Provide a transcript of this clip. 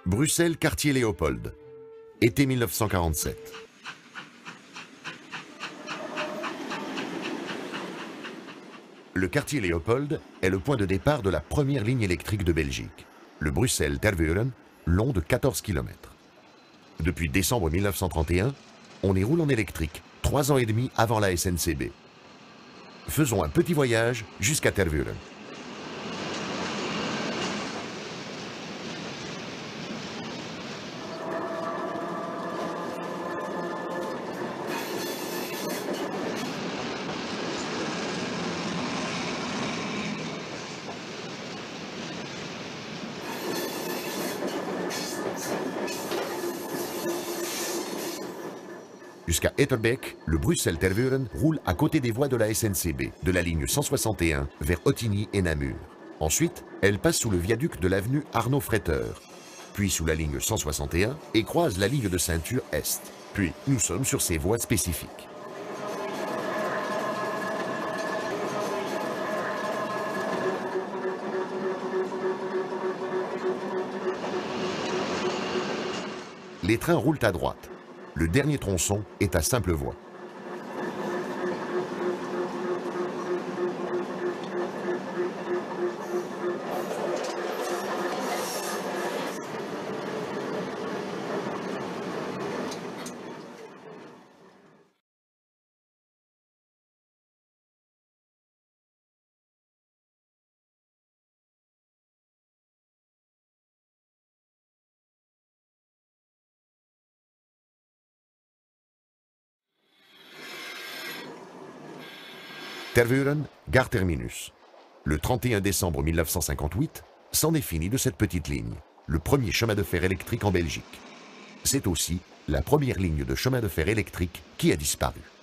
Bruxelles, quartier Léopold. Été 1947. Le quartier Léopold est le point de départ de la première ligne électrique de Belgique, le Bruxelles-Tervuren, long de 14 km. Depuis décembre 1931, on y roule en électrique, 3 ans et demi avant la SNCB. Faisons un petit voyage jusqu'à Tervuren. Jusqu'à Etterbeek, le Bruxelles-Tervuren roule à côté des voies de la SNCB, de la ligne 161 vers Ottignies et Namur. Ensuite, elle passe sous le viaduc de l'avenue Arnaud-Fretter, puis sous la ligne 161 et croise la ligne de ceinture Est. Puis, nous sommes sur ces voies spécifiques. Les trains roulent à droite. Le dernier tronçon est à simple voie. Tervuren, gare terminus. Le 31 décembre 1958, c'en est fini de cette petite ligne, le premier chemin de fer électrique en Belgique. C'est aussi la première ligne de chemin de fer électrique qui a disparu.